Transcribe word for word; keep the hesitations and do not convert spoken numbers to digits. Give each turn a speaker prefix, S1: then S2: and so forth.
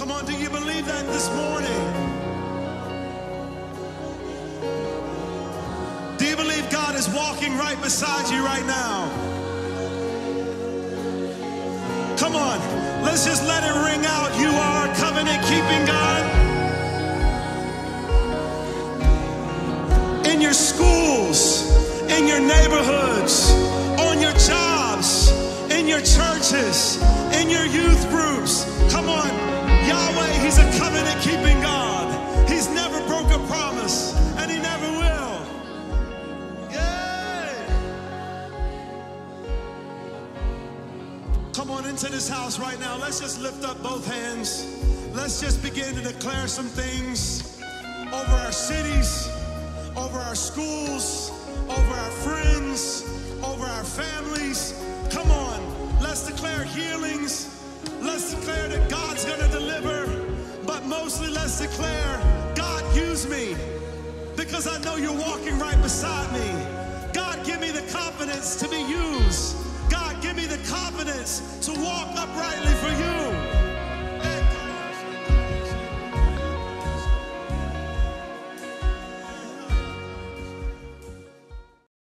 S1: Come on, do you believe that this morning? Do you believe God is walking right beside you right now? Come on, let's just let it ring out. You are a covenant-keeping God. In your schools, in your neighborhoods, on your jobs, in your churches, in your youth groups. Come on, Yahweh, He's a covenant-keeping God. He's never broke a promise, and He never will. Yay! Come on into this house right now. Let's just lift up both hands. Let's just begin to declare some things over our cities, over our schools, over our friends, over our families. Come on, let's declare healings. Let's declare that God's gonna deliver, but mostly let's declare, God, use me, because I know you're walking right beside me. God, give me the confidence to be used. God, give me the confidence to walk